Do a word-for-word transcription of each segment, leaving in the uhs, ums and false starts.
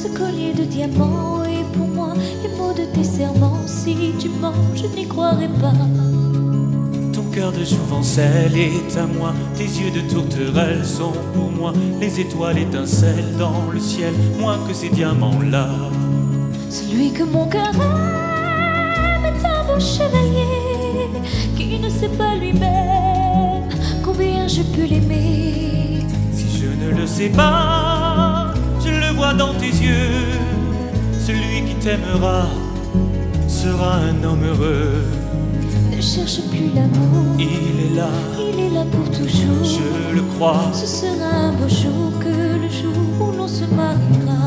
ce collier de diamants est pour moi les mots de tes serments. Si tu mens, je n'y croirai pas. Ton cœur de jouvencelle est à moi, tes yeux de tourterelle sont pour moi les étoiles étincellent dans le ciel, moins que ces diamants-là. Celui que mon cœur aime est un beau chevalier qui ne sait pas lui-même combien je peux l'aimer. Si je ne le sais pas, je le vois dans tes yeux. Celui qui t'aimera sera un homme heureux. Ne cherche plus l'amour, Il est là, il est là pour toujours. je le crois. Ce sera un beau jour que le jour où l'on se mariera.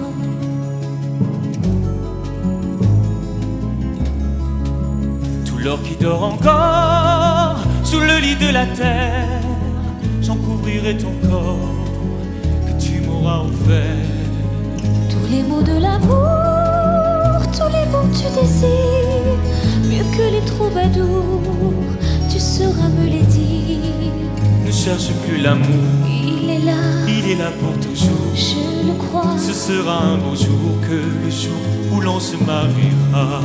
Tout l'or qui dort encore sous le lit de la terre, j'en couvrirai ton corps que tu m'auras offert. Tous les mots de l'amour, tous les mots que tu désires, mieux que les troubadours, tu sauras me les dire. Ne cherche plus l'amour, Il est là, il est là pour toujours. je le crois. Ce sera un beau jour que le jour où l'on se mariera.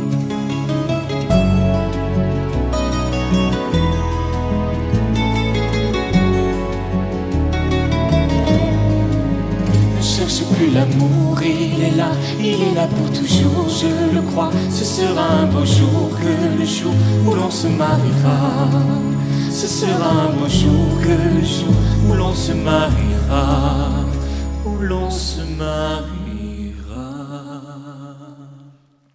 Ne cherche plus l'amour, il est là, il est là pour toujours, je le crois. Ce sera un beau jour que le jour où l'on se mariera. Ce sera un beau jour que le jour où l'on se mariera, où l'on se mariera.